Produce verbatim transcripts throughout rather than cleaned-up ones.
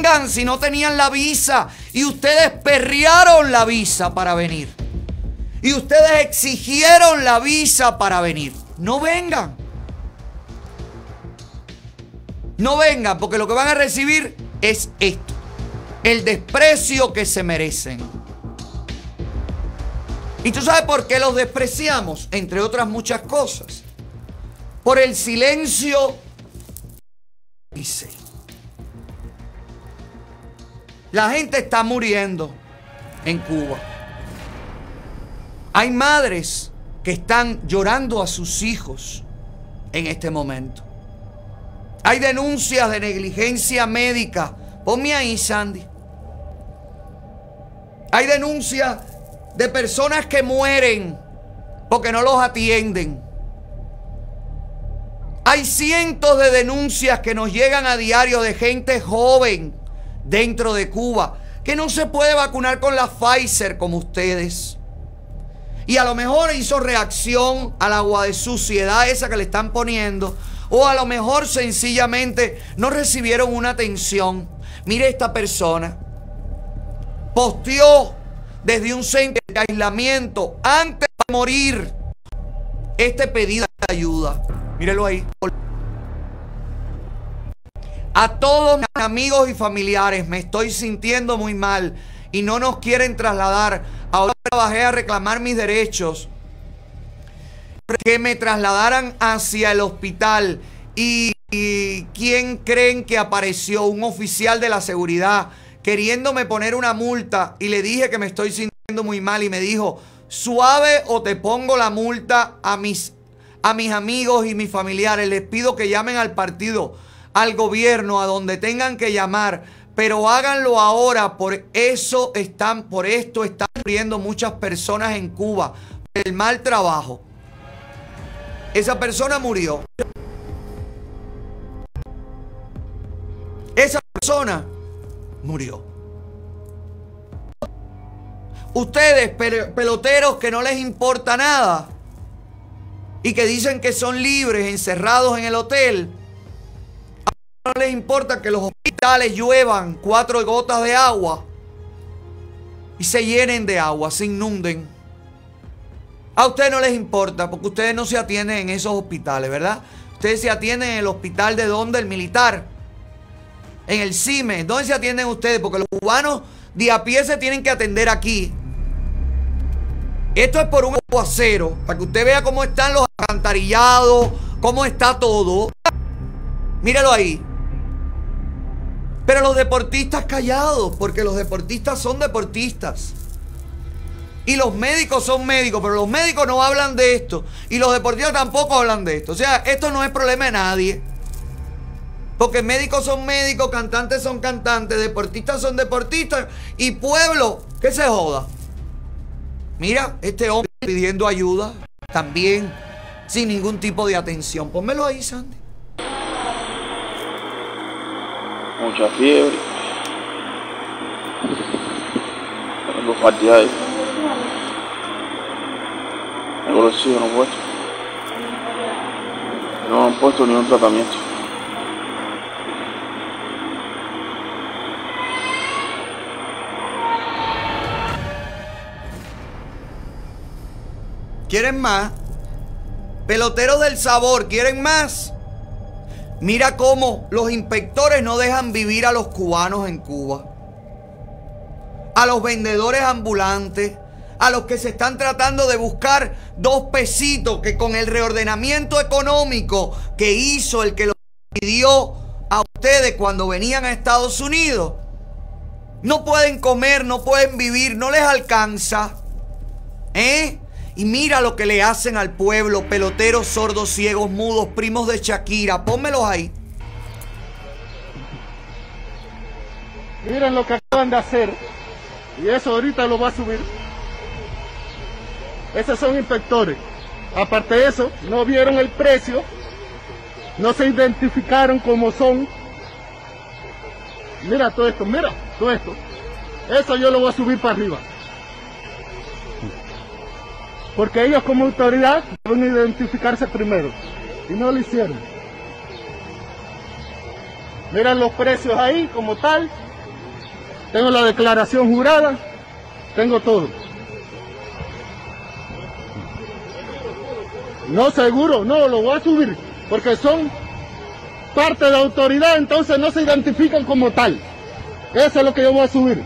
vengan si no tenían la visa y ustedes perrearon la visa para venir. Y ustedes exigieron la visa para venir. No vengan. No vengan, porque lo que van a recibir es esto. El desprecio que se merecen. ¿Y tú sabes por qué los despreciamos? Entre otras muchas cosas. Por el silencio. Dice. La gente está muriendo en Cuba. Hay madres que están llorando a sus hijos en este momento. Hay denuncias de negligencia médica. Ponme ahí, Sandy. Hay denuncias de personas que mueren porque no los atienden. Hay cientos de denuncias que nos llegan a diario de gente joven dentro de Cuba que no se puede vacunar con la Pfizer como ustedes. Y a lo mejor hizo reacción al agua de suciedad esa que le están poniendo. O a lo mejor sencillamente no recibieron una atención. Mire, esta persona posteó desde un centro de aislamiento antes de morir este pedido de ayuda. Mírelo ahí. A todos mis amigos y familiares, me estoy sintiendo muy mal y no nos quieren trasladar. Ahora bajé a reclamar mis derechos, que me trasladaran hacia el hospital. Y, y ¿quién creen que apareció? Un oficial de la seguridad queriéndome poner una multa, y le dije que me estoy sintiendo muy mal y me dijo: suave o te pongo la multa. A mis, a mis amigos y mis familiares les pido que llamen al partido, al gobierno, a donde tengan que llamar, pero háganlo ahora. Por eso están, por esto están muriendo muchas personas en Cuba, por el mal trabajo. Esa persona murió. Esa persona murió. Ustedes, peloteros que no les importa nada y que dicen que son libres, encerrados en el hotel, no les importa que los hospitales lluevan cuatro gotas de agua y se llenen de agua, se inunden. A ustedes no les importa porque ustedes no se atienden en esos hospitales, ¿verdad? Ustedes se atienden en el hospital de donde, el militar, en el CIME. ¿Dónde se atienden ustedes? Porque los cubanos de a pie se tienen que atender aquí. Esto es por un aguacero, para que usted vea cómo están los alcantarillados, cómo está todo. Míralo ahí. Pero los deportistas callados, porque los deportistas son deportistas. Y los médicos son médicos, pero los médicos no hablan de esto. Y los deportistas tampoco hablan de esto. O sea, esto no es problema de nadie. Porque médicos son médicos, cantantes son cantantes, deportistas son deportistas. Y pueblo, que se joda. Mira, este hombre pidiendo ayuda también, sin ningún tipo de atención. Pónmelo ahí, Sandy. Mucha fiebre. Tengo fatiga ahí. Tengo los oxígeno puesto. No me han puesto ni un tratamiento. ¿Quieren más? Peloteros del sabor, ¿quieren más? Mira cómo los inspectores no dejan vivir a los cubanos en Cuba. A los vendedores ambulantes, a los que se están tratando de buscar dos pesitos, que con el reordenamiento económico que hizo el que lo pidió a ustedes cuando venían a Estados Unidos, no pueden comer, no pueden vivir, no les alcanza. ¿Eh? Y mira lo que le hacen al pueblo, peloteros sordos, ciegos, mudos, primos de Shakira. Pónmelos ahí. Miren lo que acaban de hacer. Y eso ahorita lo va a subir. Esos son inspectores. Aparte de eso, no vieron el precio. No se identificaron como son. Mira todo esto, mira todo esto. Eso yo lo voy a subir para arriba. Porque ellos como autoridad deben identificarse primero. Y no lo hicieron. Miran los precios ahí como tal. tengo la declaración jurada, tengo todo. No, seguro, no, lo voy a subir, porque son parte de autoridad, entonces no se identifican como tal. Eso es lo que yo voy a subir.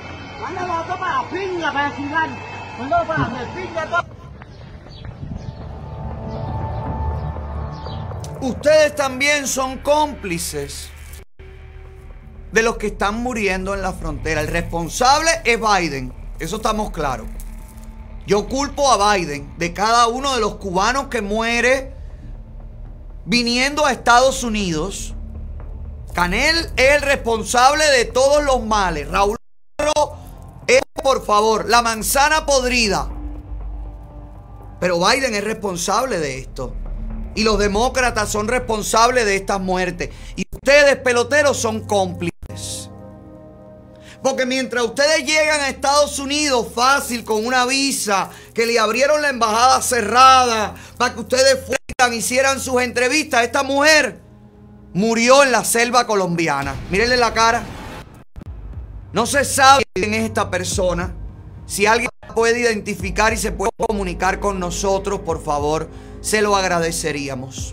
Ustedes también son cómplices de los que están muriendo en la frontera. El responsable es Biden, eso estamos claros. Yo culpo a Biden de cada uno de los cubanos que muere viniendo a Estados Unidos. Canel es el responsable de todos los males. Raúl es, por favor, la manzana podrida. Pero Biden es responsable de esto. Y los demócratas son responsables de estas muertes. Y ustedes, peloteros, son cómplices. Porque mientras ustedes llegan a Estados Unidos fácil con una visa, que le abrieron la embajada cerrada para que ustedes fueran, hicieran sus entrevistas, esta mujer murió en la selva colombiana. Mírenle la cara. No se sabe quién es esta persona. Si alguien puede identificar y se puede comunicar con nosotros, por favor, se lo agradeceríamos.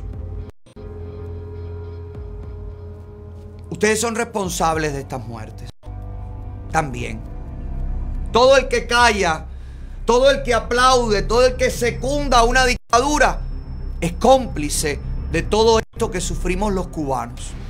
Ustedes son responsables de estas muertes. También. Todo el que calla, todo el que aplaude, todo el que secunda una dictadura, es cómplice de todo esto que sufrimos los cubanos.